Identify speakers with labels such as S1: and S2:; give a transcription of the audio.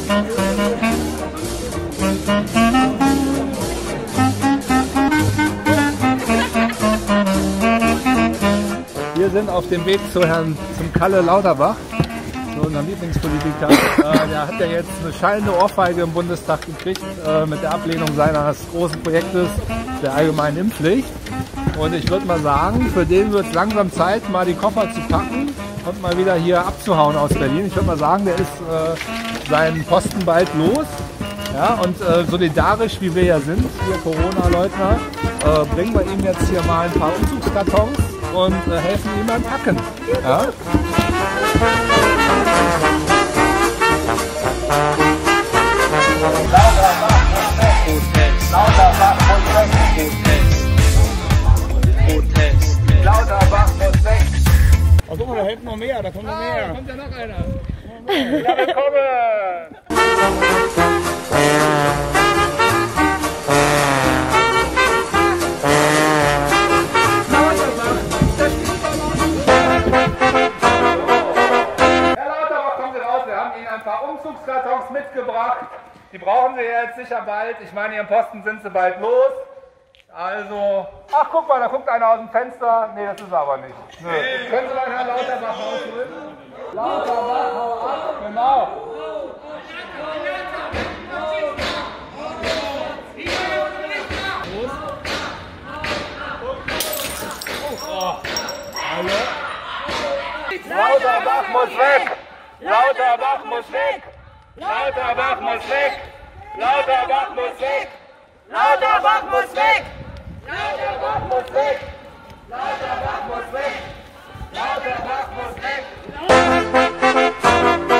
S1: Wir sind auf dem Weg zum Kalle Lauterbach, zu unserem Lieblingspolitiker. Der hat ja jetzt eine schallende Ohrfeige im Bundestag gekriegt mit der Ablehnung seines großen Projektes der allgemeinen Impfpflicht. Und ich würde mal sagen, für den wird es langsam Zeit, mal die Koffer zu packen und mal wieder hier abzuhauen aus Berlin. Ich würde mal sagen, der ist seinen Posten bald los. Ja, und solidarisch wie wir ja sind, wir Corona-Leugner, bringen wir ihm jetzt hier mal ein paar Umzugskartons und helfen ihm beim Packen. Ja?
S2: Lauterbach muss weg. Lauterbach muss weg.
S1: Oh, guck mal, da hält noch mehr, da kommt noch mehr. Da kommt ja noch einer.
S2: Ja, willkommen!
S1: Ein paar Umzugskartons mitgebracht. Die brauchen Sie jetzt sicher bald. Ich meine, Ihren Posten sind Sie bald los. Also, ach guck mal, da guckt einer aus dem Fenster. Nee, das ist er aber nicht. Nö. Können Sie mal Herrn Lauterbach rausholen? Lauterbach, hau ab. Genau. Hallo?
S2: Lauterbach muss weg! Lauterbach muss weg! Lauterbach muss weg! Lauterbach muss weg! Lauterbach muss weg! Lauterbach muss weg! Lauterbach muss weg! Lauterbach muss weg!